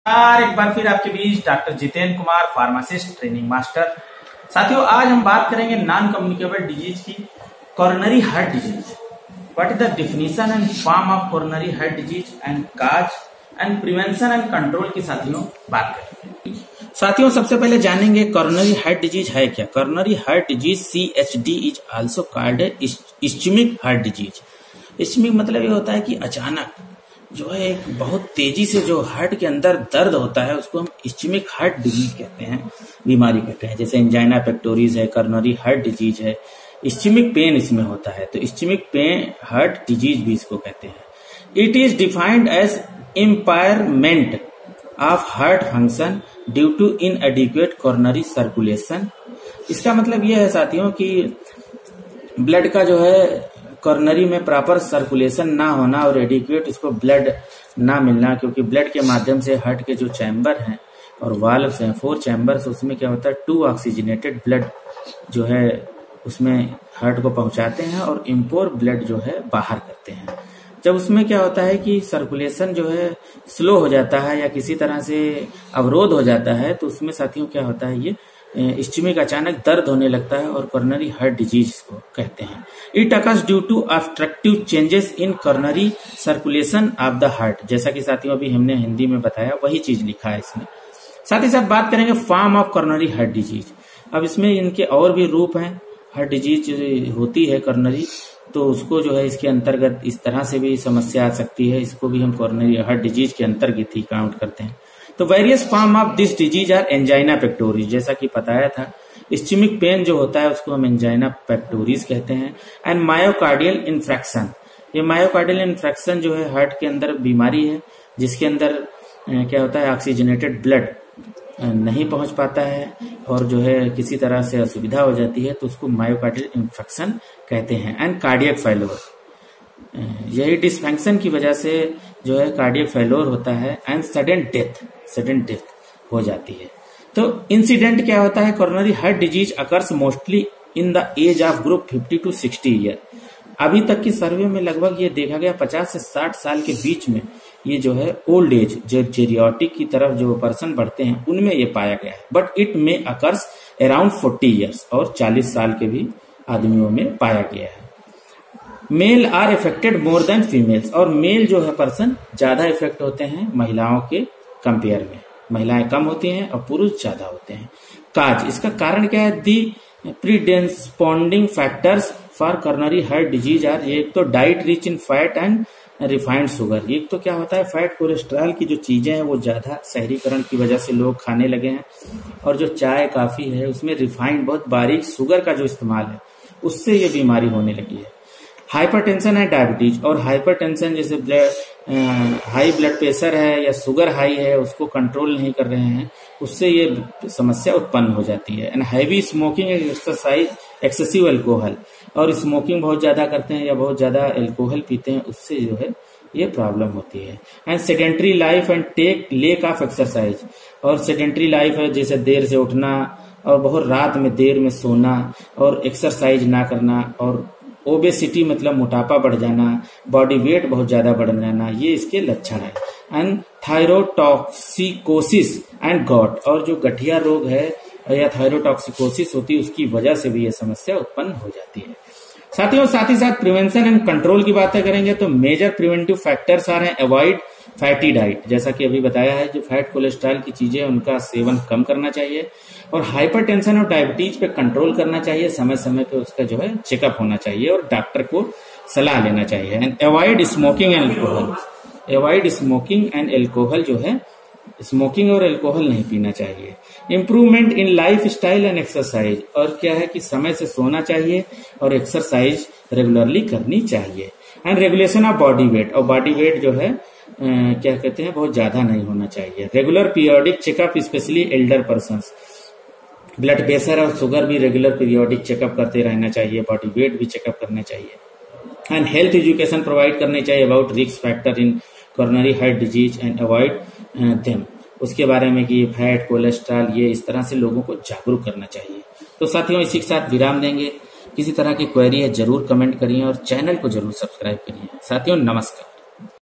एक बार फिर आपके बीच doctor Jitendra Kumar, pharmacist, training master. साथियों, आज हम बात करेंगे नॉन कम्युनिकेबल डिजीज की, coronary heart disease. What is the definition and form of coronary heart disease and cause and prevention and control की साथियों बात करेंगे। साथियों, सबसे पहले जानेंगे कॉर्नरी हार्ट डिजीज है क्या। Coronary heart disease CHD is also called ischemic heart disease. Ischemic मतलब ये होता है कि अचानक जो है एक बहुत तेजी से जो हार्ट के अंदर दर्द होता है उसको हम इस्चेमिक हार्ट डिजीज कहते हैं, बीमारी कहते हैं। जैसे एंजाइना पेक्टोरिस है, कॉर्नरी हार्ट डिजीज है, इस्चेमिक पेन इसमें होता है, तो इस्चेमिक पेन हार्ट डिजीज भी इसको कहते हैं। It is defined as impairment of heart function due to inadequate coronary circulation. इसका मतलब यह है साथियों कि ब्लड का जो है कॉर्नरी में प्रॉपर सर्कुलेशन ना होना और एडिक्वेट उसको ब्लड ना मिलना, क्योंकि ब्लड के माध्यम से हार्ट के जो चैम्बर हैं और वाल्व्स हैं, 4 चैम्बर्स, उसमें क्या होता है 2 ऑक्सीजनेटेड ब्लड जो है उसमें हार्ट को पहुंचाते हैं और इम्पोर ब्लड जो है बाहर करते हैं। जब उसमें क्या होता है कि सर्कुलेशन जो है स्लो हो जाता है या किसी तरह से अवरोध हो जाता है, तो उसमें साथियों क्या होता है, ये इस्चेमिक अचानक दर्द होने लगता है और कॉर्नरी हार्ट डिजीज को कहते हैं। It occurs due to obstructive changes in coronary circulation of the heart. जैसा कि साथियों अभी हमने हिंदी में बताया वही चीज लिखा है इसमें। साथ ही साथ बात करेंगे form of coronary heart disease. अब इसमें इनके और भी रूप हैं। हार्ट डिजीज होती है कॉर्नरी, तो उसको जो है इसके अंतर्गत इस तरह से भी समस्या आ सकती है, इसको भी हम कॉर्नरी हार्ट डिजीज के अंतर्गत ही काउंट करते हैं। तो various form of this disease are angina pectoris. जैसा कि बताया था, इस्चेमिक पेन जो होता है उसको हम एंजाइना पेक्टोरिस कहते हैं। एंड मायोकार्डियल इन्फ्रैक्शन, ये मायोकार्डियल इन्फ्रैक्शन जो है हार्ट के अंदर बीमारी है जिसके अंदर क्या होता है ऑक्सीजनेटेड ब्लड नहीं पहुंच पाता है और जो है किसी तरह से असुविधा हो जाती है, तो उसको मायोकार्डियल इन्फेक्शन कहते हैं। एंड कार्डियक फेल्योर, यही डिसफंक्शन की वजह से जो है कार्डियक फेल्योर होता है। एंड सडन डेथ हो जाती है। तो इंसिडेंट क्या होता है, coronary heart disease occurs mostly in the age of group 50 to 60 year. अभी तक की सर्वे में लगभग ये देखा गया 50 से 60 साल के बीच में ये जो है ओल्ड एज, जो जेरियाटिक की तरफ जो पर्सन बढ़ते हैं उनमें ये पाया गया है। But it may occurs around 40 years, और 40 साल के भी आदमियों में पाया गया है। Male are affected more than females, और मेल जो है पर्सन ज्यादा इफेक्ट होते हैं महिलाओं के कंपेयर में। महिलाएं कम होती हैं और पुरुष ज्यादा होते हैं। काज, इसका कारण क्या है, the predisposing factors for coronary heart disease are, एक तो diet rich in fat and refined sugar. एक तो क्या होता है फैट कोलेस्ट्रॉल की जो चीजें हैं वो ज्यादा शहरीकरण की वजह से लोग खाने लगे हैं, और जो चाय काफी है उसमें रिफाइंड बहुत बारीक शुगर का जो इस्तेमाल है उससे ये बीमारी होने लगी है। हाइपरटेंशन है डायबिटीज, और हाइपरटेंशन जैसे हाई ब्लड प्रेशर है या शुगर हाई है उसको कंट्रोल नहीं कर रहे हैं, उससे ये समस्या उत्पन्न हो जाती है। And heavy smoking, exercise, excessive alcohol, और स्मोकिंग बहुत ज्यादा करते हैं या बहुत ज्यादा अल्कोहल पीते हैं, उससे जो है ये प्रॉब्लम होती है। And sedentary life and take lack of exercise, और सेडेंट्री लाइफ है जैसे देर से उठना और बहुत रात में देर में सोना और एक्सरसाइज ना करना, और ओबेसिटी मतलब मोटापा बढ़ जाना, बॉडी वेट बहुत ज्यादा बढ़ जाना, ये इसके लक्षण है। एंड थायरोटॉक्सिकोसिस एंड गॉट, और जो गठिया रोग है या थायरोटॉक्सिकोसिस होती है उसकी वजह से भी ये समस्या उत्पन्न हो जाती है। साथियों, साथ ही साथ प्रिवेंशन एंड कंट्रोल की बातें करेंगे तो मेजर प्रिवेंटिव फैक्टर्स आ रहे हैं अवॉइड फैटी डाइट, जैसा कि अभी बताया है, जो फैट कोलेस्ट्रॉल की चीजें उनका सेवन कम करना चाहिए, और हाइपरटेंशन और डायबिटीज पे कंट्रोल करना चाहिए, समय समय पे उसका जो है चेकअप होना चाहिए और डॉक्टर को सलाह लेना चाहिए। And avoid smoking and alcohol, avoid smoking and alcohol, जो है स्मोकिंग और अल्कोहल नहीं पीना चाहिए। Improvement in life style and exercise, और क्या है कि समय से सोना चाहिए और एक्सरसाइज रेगुलरली करनी चाहिए। And regulation of body weight, और बॉडी वेट जो है क्या कहते हैं बहुत ज्यादा नहीं होना चाहिए। Regular periodic checkup specially elder persons, blood pressure और शुगर भी रेगुलर पीरियोडिक चेकअप करते रहना चाहिए, बॉडी वेट भी चेकअप करना चाहिए। एंड हेल्थ एजुकेशन प्रोवाइड करनी चाहिए about risk factor in coronary heart disease and avoid them, उसके बारे में कि फैट कोलेस्ट्रॉल ये इस तरह से लोगों को जागरूक करना चाहिए। तो साथियों, इसी के साथ विराम देंगे। किसी तरह की क्वेरी है जरूर कमेंट करिए और चैनल को जरूर सब्सक्राइब करिए। साथियों, नमस्कार।